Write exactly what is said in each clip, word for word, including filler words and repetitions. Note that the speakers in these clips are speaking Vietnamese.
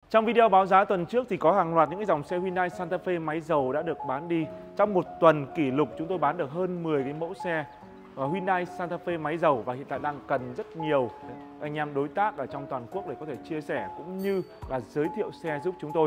Trong video báo giá tuần trước thì có hàng loạt những cái dòng xe Hyundai Santa Fe máy dầu đã được bán đi. Trong một tuần kỷ lục chúng tôi bán được hơn mười cái mẫu xe Hyundai Santa Fe máy dầu, và hiện tại đang cần rất nhiều anh em đối tác ở trong toàn quốc để có thể chia sẻ cũng như là giới thiệu xe giúp chúng tôi.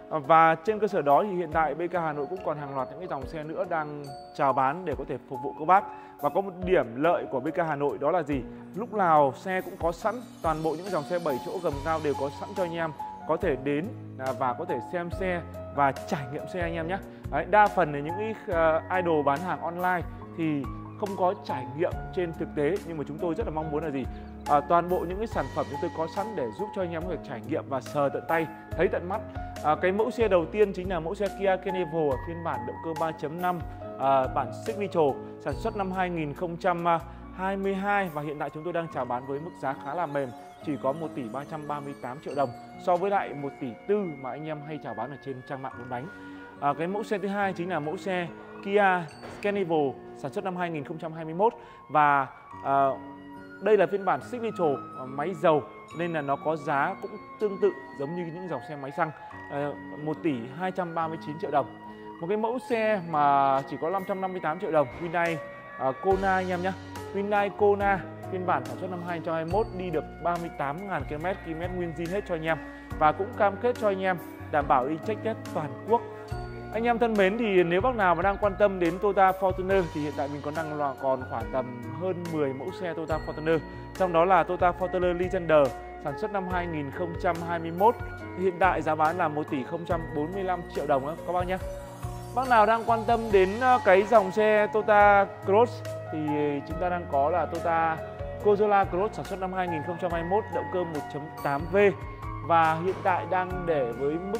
Và trên cơ sở đó thì hiện tại bê ca Hà Nội cũng còn hàng loạt những cái dòng xe nữa đang chào bán để có thể phục vụ các bác. Và có một điểm lợi của bê ca Hà Nội đó là gì? Lúc nào xe cũng có sẵn, toàn bộ những dòng xe bảy chỗ gầm cao đều có sẵn cho anh em có thể đến và có thể xem xe và trải nghiệm xe anh em nhé. Đấy, đa phần là những cái idol bán hàng online thì không có trải nghiệm trên thực tế, nhưng mà chúng tôi rất là mong muốn là gì? À, toàn bộ những cái sản phẩm chúng tôi có sẵn để giúp cho anh em có thể trải nghiệm và sờ tận tay, thấy tận mắt. À, cái mẫu xe đầu tiên chính là mẫu xe Kia Carnival ở phiên bản động cơ ba chấm năm, à, bản Signature, sản xuất năm hai nghìn không trăm hai mươi hai, và hiện tại chúng tôi đang chào bán với mức giá khá là mềm, chỉ có một tỷ ba trăm ba mươi tám triệu đồng so với lại một tỷ tư mà anh em hay chào bán ở trên trang mạng bốn bánh. À, cái mẫu xe thứ hai chính là mẫu xe Kia Carnival sản xuất năm hai nghìn không trăm hai mươi mốt, và à, đây là phiên bản Signature máy dầu nên là nó có giá cũng tương tự giống như những dòng xe máy xăng, à, một tỷ hai trăm ba mươi chín triệu đồng. Một cái mẫu xe mà chỉ có năm trăm năm mươi tám triệu đồng, Hyundai uh, Kona anh em nhé. Hyundai Kona phiên bản sản xuất năm hai nghìn không trăm hai mươi mốt, đi được ba mươi tám nghìn ki lô mét, ki lô mét nguyên zin hết cho anh em, và cũng cam kết cho anh em đảm bảo đi check test toàn quốc. Anh em thân mến, thì nếu bác nào mà đang quan tâm đến Toyota Fortuner thì hiện tại mình còn đang là còn khoảng tầm hơn mười mẫu xe Toyota Fortuner. Trong đó là Toyota Fortuner Legender sản xuất năm hai nghìn không trăm hai mươi mốt, hiện tại giá bán là một tỷ không trăm bốn mươi lăm triệu đồng đó các bác nhé. Bác nào đang quan tâm đến cái dòng xe Toyota Cross thì chúng ta đang có là Toyota Corolla Cross sản xuất năm hai nghìn không trăm hai mươi mốt, động cơ một chấm tám V, và hiện tại đang để với mức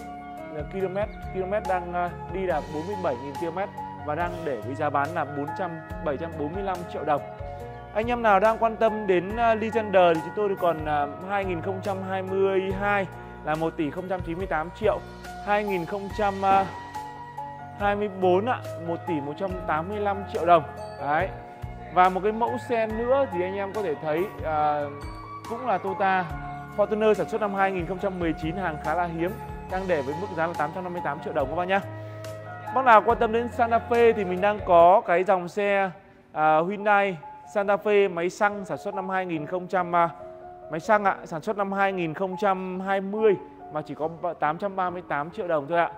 km km đang đi là bốn mươi bảy nghìn ki lô mét và đang để với giá bán là bảy trăm bốn mươi lăm triệu đồng. Anh em nào đang quan tâm đến Legender thì chúng tôi còn hai nghìn không trăm hai mươi hai là một tỷ không trăm chín mươi tám triệu, hai nghìn không trăm hai mươi tư ạ, một tỷ một trăm tám mươi lăm triệu đồng. Đấy. Và một cái mẫu xe nữa thì anh em có thể thấy à, cũng là Toyota Fortuner sản xuất năm hai nghìn không trăm mười chín, hàng khá là hiếm, đang để với mức giá là tám trăm năm mươi tám triệu đồng các bác nhé. Bác nào quan tâm đến Santa Fe thì mình đang có cái dòng xe à, Hyundai Santa Fe máy xăng sản xuất năm hai nghìn không trăm à, máy xăng ạ, sản xuất năm hai nghìn không trăm hai mươi mà chỉ có tám trăm ba mươi tám triệu đồng thôi ạ.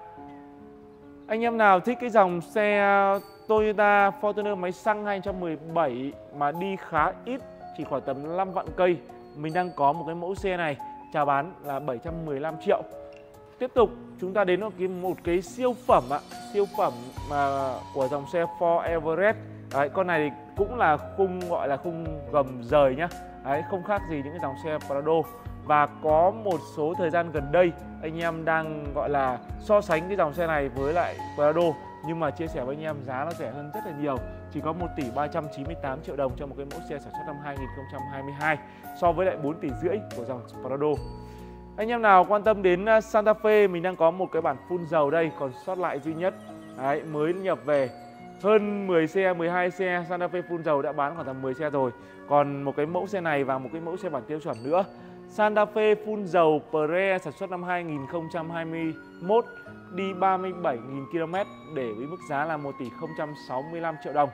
Anh em nào thích cái dòng xe Toyota Fortuner máy xăng hai nghìn không trăm mười bảy mà đi khá ít, chỉ khoảng tầm năm vạn cây, mình đang có một cái mẫu xe này chào bán là bảy trăm mười lăm triệu. Tiếp tục chúng ta đến một cái, một cái siêu phẩm ạ, siêu phẩm mà của dòng xe Ford Everest. Đấy, con này thì cũng là khung gọi là khung gầm rời nhá. Đấy, không khác gì những cái dòng xe Prado. Và có một số thời gian gần đây anh em đang gọi là so sánh cái dòng xe này với lại Prado, nhưng mà chia sẻ với anh em giá nó rẻ hơn rất là nhiều, chỉ có một tỷ ba trăm chín mươi tám triệu đồng cho một cái mẫu xe sản xuất năm hai nghìn không trăm hai mươi hai so với lại bốn tỷ rưỡi của dòng Prado. Anh em nào quan tâm đến Santa Fe, mình đang có một cái bản full dầu đây, còn sót lại duy nhất. Đấy, mới nhập về hơn mười xe, mười hai xe Santa Fe full dầu đã bán khoảng tầm mười xe rồi. Còn một cái mẫu xe này và một cái mẫu xe bản tiêu chuẩn nữa, Santa Fe full dầu Pre sản xuất năm hai nghìn không trăm hai mươi mốt, đi ba mươi bảy nghìn ki lô mét, để với mức giá là một tỷ không trăm sáu mươi lăm triệu đồng.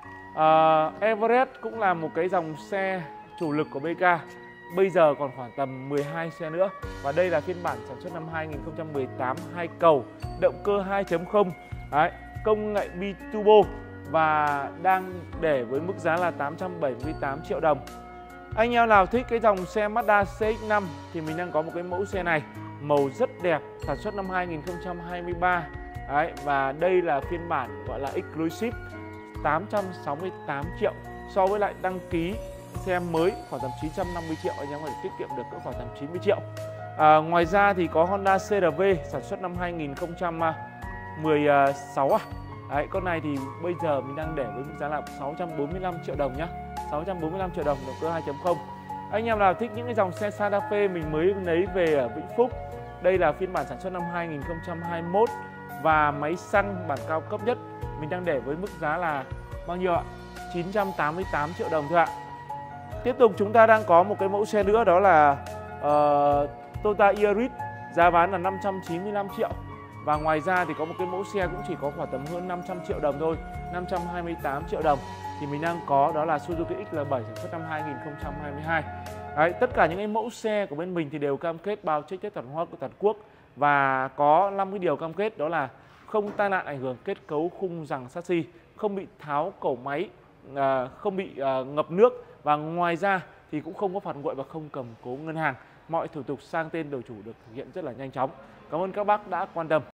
à, Everest cũng là một cái dòng xe chủ lực của bê ca, bây giờ còn khoảng tầm mười hai xe nữa, và đây là phiên bản sản xuất năm hai nghìn không trăm mười tám, hai cầu, động cơ hai chấm không, đấy, công nghệ bi-turbo, và đang để với mức giá là tám trăm bảy mươi tám triệu đồng. Anh em nào thích cái dòng xe Mazda C X năm thì mình đang có một cái mẫu xe này, màu rất đẹp, sản xuất năm hai nghìn không trăm hai mươi ba. Đấy, và đây là phiên bản gọi là Exclusive, tám trăm sáu mươi tám triệu, so với lại đăng ký xe mới khoảng tầm chín trăm năm mươi triệu, anh em có thể tiết kiệm được cỡ khoảng tầm chín mươi triệu. À, ngoài ra thì có Honda C R V sản xuất năm hai nghìn không trăm mười sáu à. Đấy, con này thì bây giờ mình đang để với mức giá là sáu trăm bốn mươi lăm triệu đồng nhá. sáu trăm bốn mươi lăm triệu đồng, động cơ hai chấm không. Anh em nào thích những cái dòng xe Santa Fe mình mới lấy về ở Vĩnh Phúc, đây là phiên bản sản xuất năm hai nghìn không trăm hai mươi mốt và máy xăng bản cao cấp nhất, mình đang để với mức giá là bao nhiêu ạ? chín trăm tám mươi tám triệu đồng thôi ạ. Tiếp tục chúng ta đang có một cái mẫu xe nữa, đó là uh, Toyota Yaris giá bán là năm trăm chín mươi lăm triệu. Và ngoài ra thì có một cái mẫu xe cũng chỉ có khoảng tầm hơn năm trăm triệu đồng thôi, năm trăm hai mươi tám triệu đồng. Thì mình đang có đó là Suzuki ích lờ bảy sản xuất năm hai nghìn không trăm hai mươi hai. Đấy, tất cả những cái mẫu xe của bên mình thì đều cam kết bao check test toàn hoa của toàn quốc. Và có năm cái điều cam kết, đó là không tai nạn ảnh hưởng kết cấu khung giằng chassis, không bị tháo cẩu máy, không bị ngập nước. Và ngoài ra thì cũng không có phạt nguội và không cầm cố ngân hàng. Mọi thủ tục sang tên đổi chủ được thực hiện rất là nhanh chóng. Cảm ơn các bác đã quan tâm.